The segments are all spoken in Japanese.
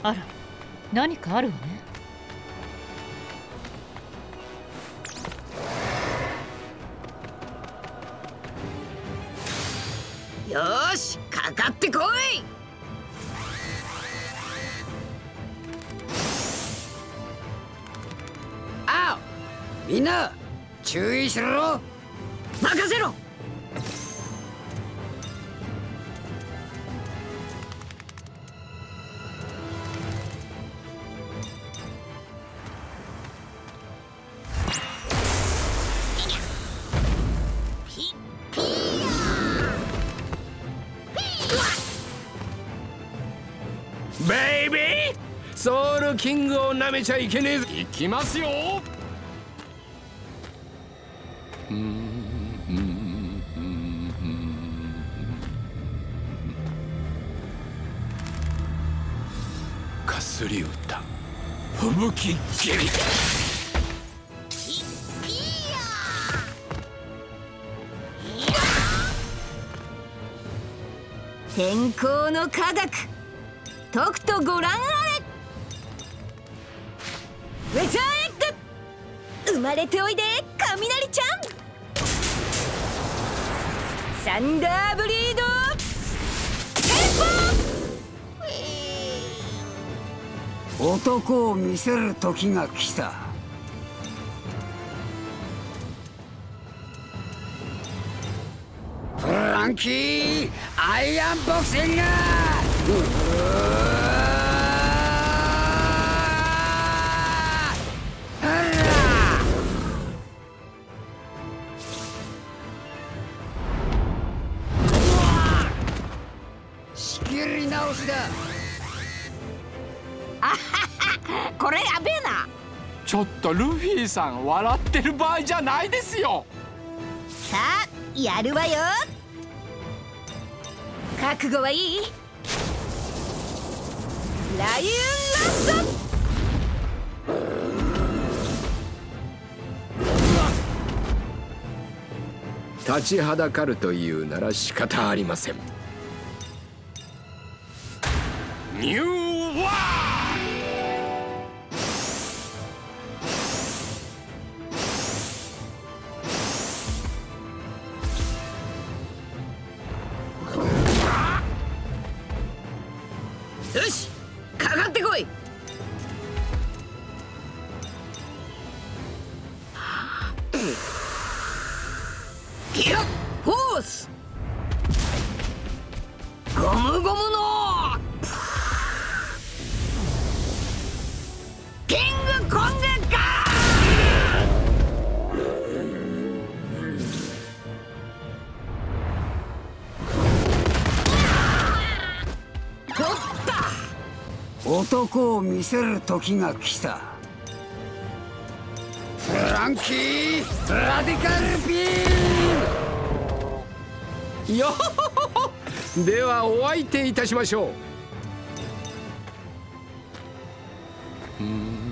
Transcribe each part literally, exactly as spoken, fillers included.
あら、何かあるわね。 よーし、かかってこい。あお、みんな注意しろ。任せろ。 ベイビー、ソウルキングをなめちゃいけねえぞ。行きますよ。かすり歌、吹雪蹴り。 天候の科学、とくとご覧あれ。ウェザーエッグ、生まれておいで雷ちゃん。サンダーブリードテンポ。男を見せる時が来た。フランキーアイアンボクシング。仕切り直しだ。あはは、これやべえな。 ちょっとルフィさん、笑ってる場合じゃないですよ。 さあやるわよ。覚悟はいい？ライオンラスト。立ちはだかるというなら仕方ありません。ニューワー。 よし、かかってこい。ギアフォース、ゴムゴムのキングコングか。取った。男を見せる時が来た。フランキーラディカルビーム。 よほほほ。ではお相手いたしましょう。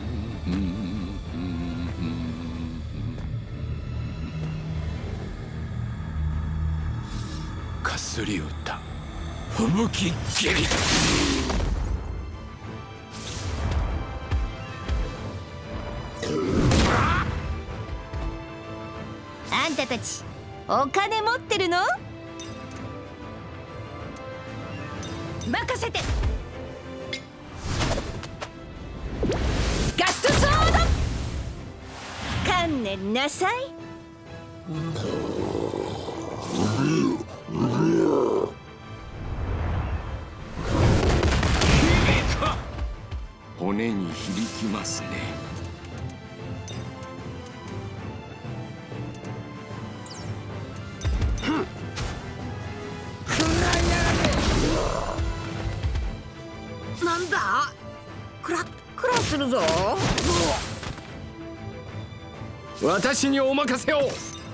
かすり歌、吹雪蹴り。 あんたたちお金持ってるの？任せて。ガストソード、観念なさい。 骨に響きますね。 なんだ？クラックラするぞ。 私にお任せを。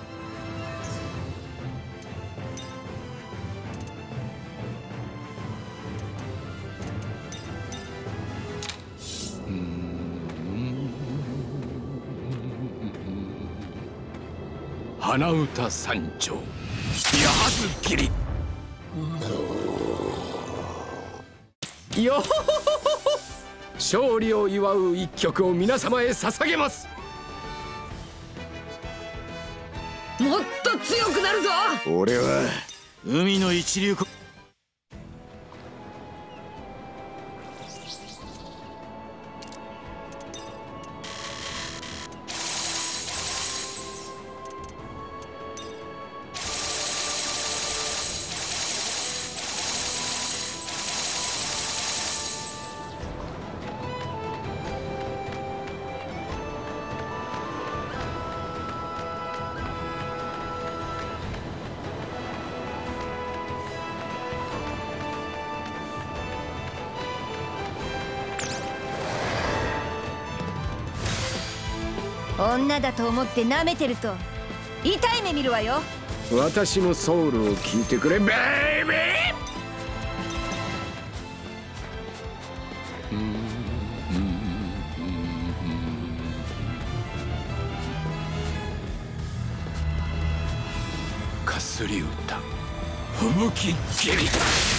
花歌三丁、矢ず切り。よほほほほ。 勝利を祝う一曲を皆様へ捧げます。 もっと強くなるぞ。 俺は海の一流。 女だと思って舐めてると痛い目見るわよ。 私のソウルを聞いてくれベイビー。かすり歌吹雪蹴り。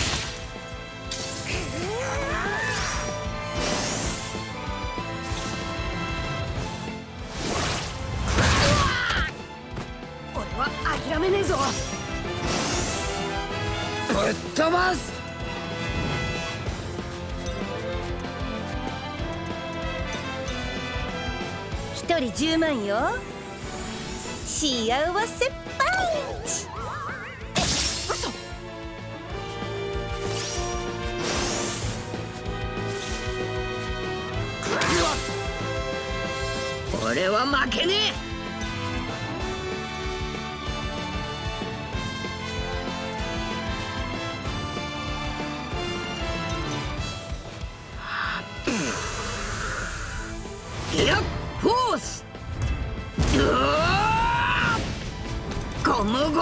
諦めねえぞ。ぶっ飛ばす。 一人じゅうまんよ。幸せパンチ。 嘘。俺は負けねえ。ギアフォース。ゴムゴムの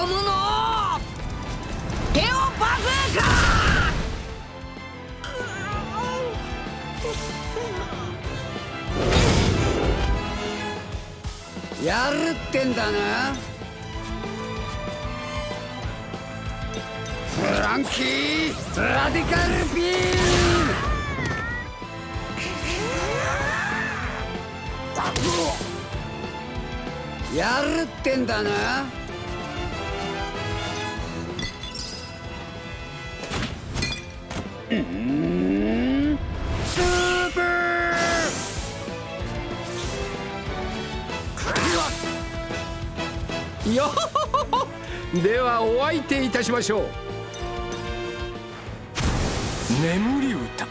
テオパズーカ。やるってんだな。フランキーラディカルビーム。やるってんだな。うーんスーパーよっではお相手いたしましょう。眠り歌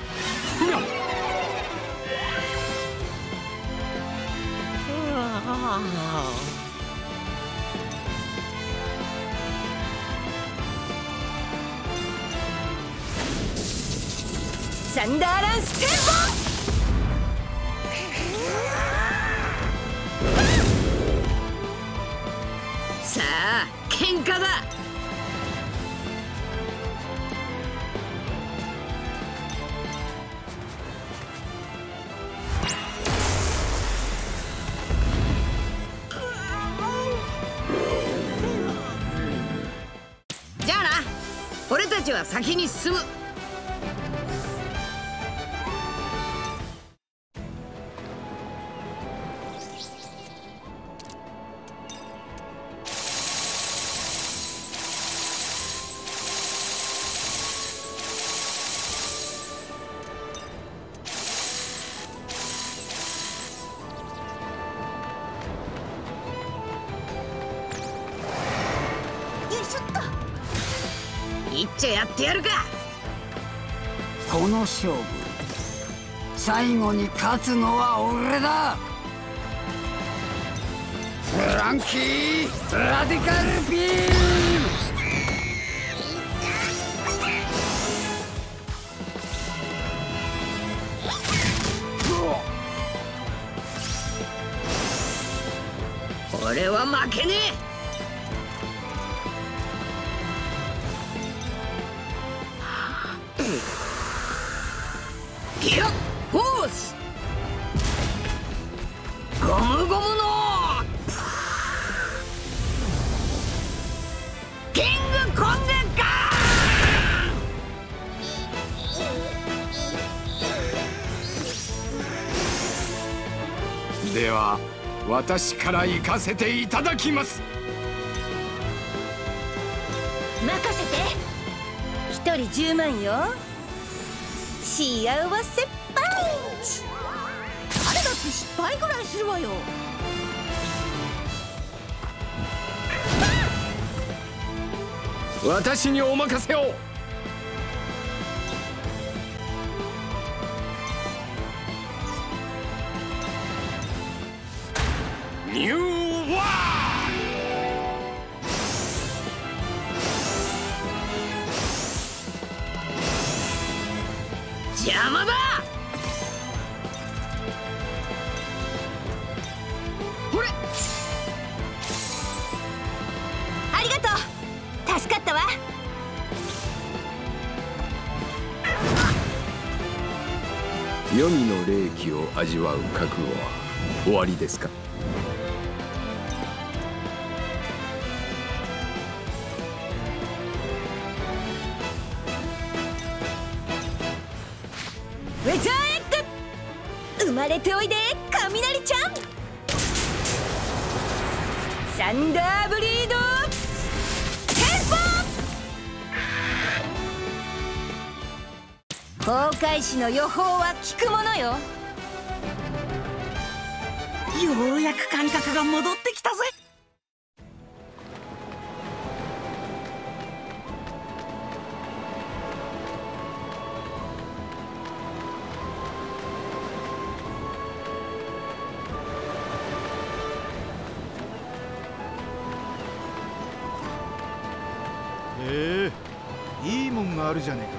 サンダーランステンー。さあ喧嘩だ。じゃあな、俺たちは先に進む。一丁やってやるか。この勝負最後に勝つのは俺だ。フランキーラディカルビーム。俺は負けねえ。ギアフォース。ゴムゴムのキングコングか。 では私から行かせていただきます。 任せて。一人じゅうまんよ。幸せパンチ。誰だって失敗ぐらいするわよ。 私にお任せを。ニューワー邪魔だ。 ほれ、ありがとう。助かったわ。 黄泉の霊気を味わう覚悟は終わりですか？ ウェザーエッグ、生まれておいで雷ちゃん。サンダーブリードテンポ。航海士の予報は効くものよ。 ようやく感覚が戻ってきたぜ。 へえ、いいもんがあるじゃねえか。